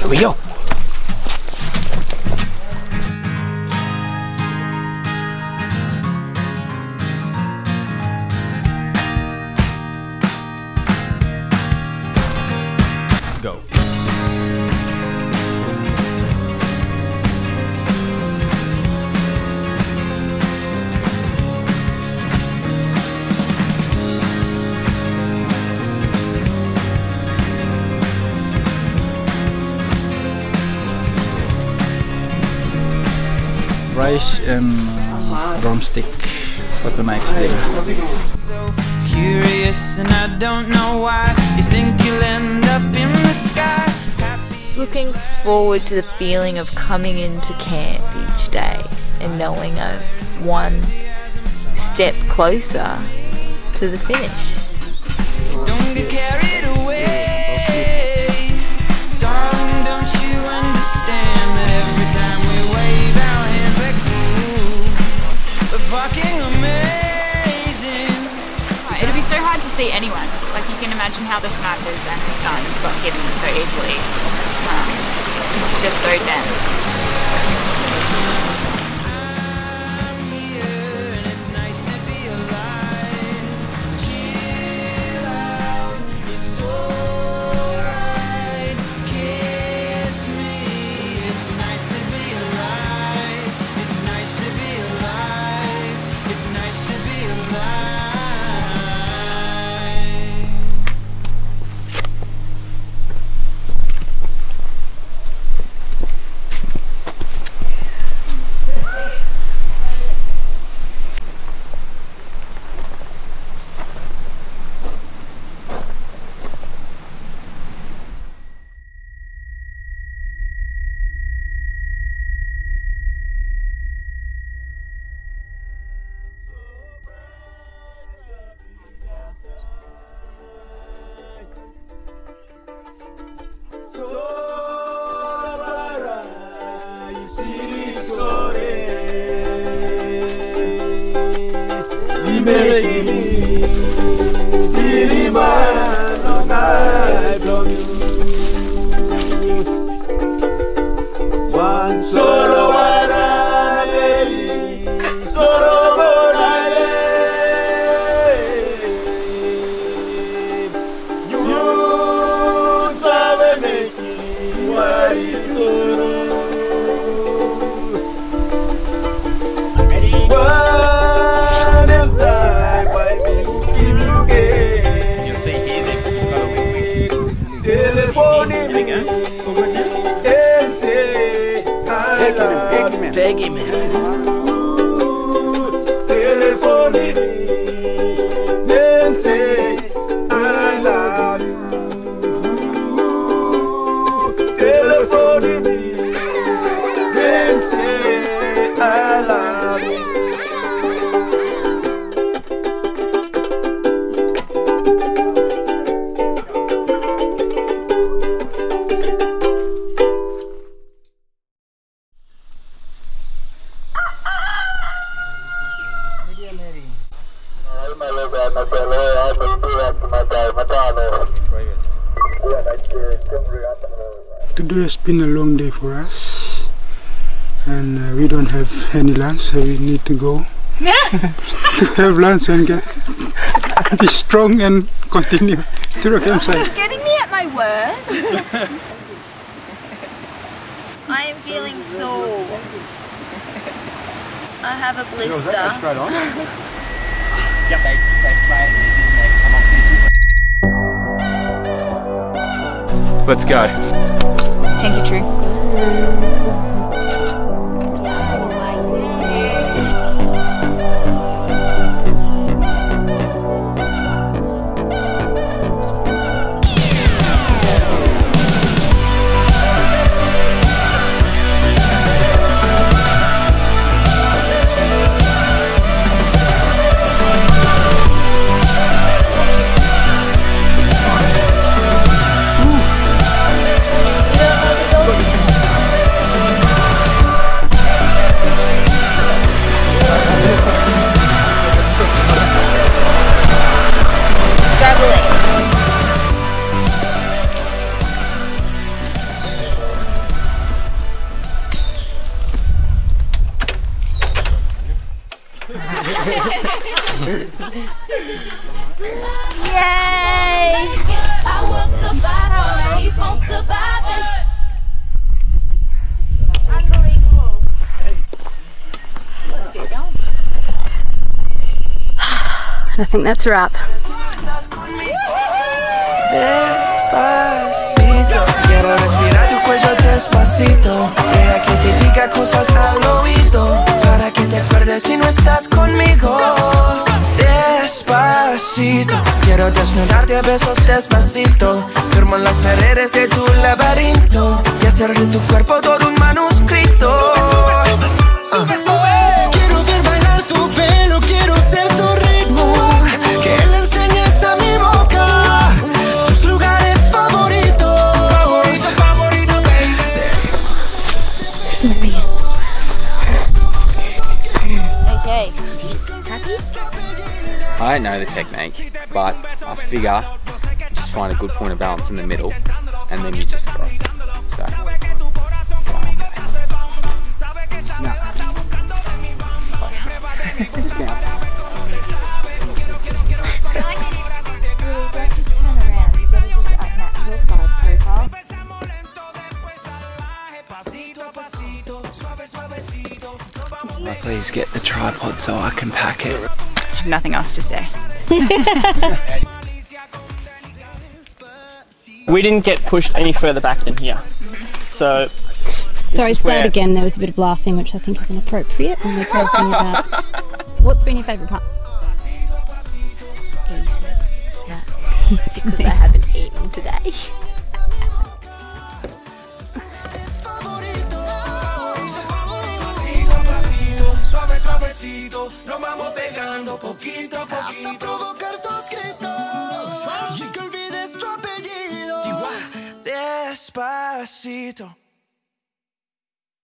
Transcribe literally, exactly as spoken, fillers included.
Here we go. Go. Rice and uh, drumstick for the next day. So curious, and I don't know why you think you'll end up in the sky. Looking forward to the feeling of coming into camp each day and knowing I'm one step closer to the finish. Don't get carried away, darling, don't you understand that every time we wave our hands we're cool, we're fucking amazing. It'll be so hard to see anyone. Like, you can imagine how the snipers and the guns got hidden so easily. Um, it's just so dense. Solo Guarani, solo Guarani. You sabe me guaritoro. One and die by me, give you game. You see here, they telephone me. Peg him, telephone me, then say I love you. Telephone me, then say I love you. Today has been a long day for us, and uh, we don't have any lunch, so we need to go to have lunch and get be strong and continue to the campsite. You're getting me at my worst. I am feeling sore. I have a blister. Yep, they, they play and they come off. Let's go. Thank you, True. Ooh. Yay! I will survive, I keep on surviving. Unbelievable. Let's get going. I think that's a wrap. Despacito, quiero respirar tu cuello despacito. Deja que te diga cosas al oído, para que te acuerdes si no estás conmigo. Despacito, quiero desnudarte a besos despacito. Firmo en las paredes de tu laberinto y hacer de tu cuerpo todo un manuscrito. Sube, sube, sube. Quiero ver bailar tu pelo, quiero ser tu ritmo. Que le enseñes a mi boca tus lugares favoritos. Favorito, favorito, baby. Okay. Happy? I don't know the technique, but I figure just find a good point of balance in the middle, and then you just throw. So, so no. Just bounce. Don't just turn around. You've got to just at natural side profile. Can I please get the tripod so I can pack it? I have nothing else to say. We didn't get pushed any further back than here. So Sorry, is say where- it again. There was a bit of laughing, which I think is inappropriate when we're talking about. What's been your favourite part? Eating snacks. Because I haven't eaten today. Suave, suavecito, nos vamos pegando poquito a Hasta poquito. provocar tus gritos y que olvides tu apellido. Despacito.